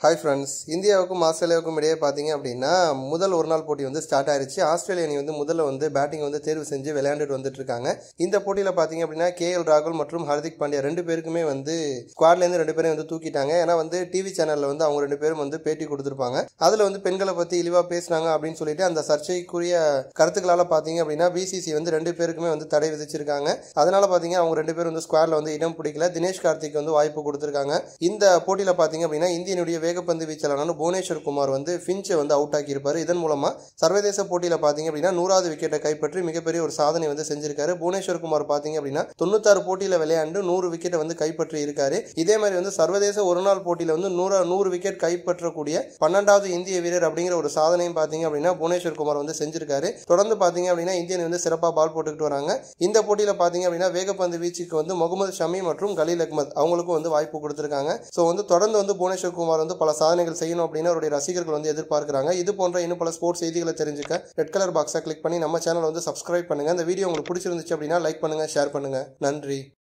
Hi friends, இந்தியாவுக்கும் ஆஸ்திரேலியாவுக்கும் இடையே பார்த்தீங்க அப்படின்னா முதல் ஒரு நாள் போட்டி வந்து ஸ்டார்ட் ஆயிருச்சு. ஆஸ்திரேலிய அணி வந்து முதல்ல வந்து பேட்டிங் வந்து தேர்வு செஞ்சு விளையாண்டுட்டு வந்துட்டு இருக்காங்க. இந்த போட்டியில் பார்த்தீங்க அப்படின்னா KL ராகுல் மற்றும் ஹர்திக் பாண்டியா ரெண்டு பேருக்குமே வந்து ஸ்குவாட்லேருந்து ரெண்டு பேரும் வந்து தூக்கிட்டாங்க. ஏன்னா வந்து டிவி சேனலில் வந்து அவங்க ரெண்டு பேரும் வந்து பேட்டி கொடுத்துருப்பாங்க. அதில் வந்து பெண்களை பற்றி இழிவாக பேசுனாங்க அப்படின்னு சொல்லிட்டு அந்த சர்ச்சைக்குரிய கருத்துக்களால் பார்த்தீங்க அப்படின்னா BCC வந்து ரெண்டு பேருக்குமே வந்து தடை விதிச்சிருக்காங்க. அதனால பார்த்தீங்க அவங்க ரெண்டு பேரும் வந்து ஸ்குவாட்ல வந்து இடம் பிடிக்கல. தினேஷ் கார்த்திக் வந்து வாய்ப்பு கொடுத்துருக்காங்க. இந்த போட்டியில் பார்த்தீங்க அப்படின்னா இந்தியனுடைய வேகப்பந்து வீச்சாளரான புவனேஸ்வர் குமார் வந்து ஃபின்ச்சை வந்து அவுட் ஆக்கியிருப்பாரு. இதன் மூலமா சர்வதேச போட்டியில் பார்த்தீங்க அப்படின்னா 100வது விக்கெட்டை கைப்பற்றி மிகப்பெரிய ஒரு சாதனை வந்து செஞ்சிருக்காரு. புவனேஸ்வர் குமார் பார்த்தீங்க அப்படின்னா 96 போட்டியில் விளையாண்டு 100 விக்கெட்டை வந்து கைப்பற்றி இருக்காரு. இதே மாதிரி வந்து சர்வதேச ஒரு நாள் போட்டியில் வந்து 100 விக்கெட் கைப்பற்றக்கூடிய 12வது இந்திய வீரர் அப்படிங்கிற ஒரு சாதனையும் பார்த்தீங்க அப்படின்னா புவனேஸ்வர் குமார் வந்து செஞ்சிருக்காரு. தொடர்ந்து பார்த்தீங்க அப்படின்னா இந்தியன் வந்து சிறப்பாக பால் போட்டுக்கிட்டு வராங்க. இந்த போட்டியில் பார்த்தீங்க அப்படின்னா வேகப்பந்து வீச்சுக்கு வந்து முகமது ஷமி மற்றும் கலீல் அஹ்மத் அவங்களுக்கும் வந்து வாய்ப்பு கொடுத்திருக்காங்க. ஸோ வந்து தொடர்ந்து வந்து புவனேஸ்வர் குமார் வந்து பல சாதனைகள் செய்யணும் அப்படின்னு அவருடைய ரசிகர்கள் வந்து எதிர்பார்க்கிறாங்க. இது போன்ற இன்னும் பல ஸ்போர்ட்ஸ் செய்திகளை தெரிஞ்சுக்க ரெட் கலர் பாக்ஸை கிளிக் பண்ணி நம்ம சேனல் வந்து சப்ஸ்கிரைப் பண்ணுங்க. இந்த வீடியோ உங்களுக்கு பிடிச்சிருந்துச்சு அப்படின்னா லைக் பண்ணுங்க, ஷேர் பண்ணுங்க. நன்றி.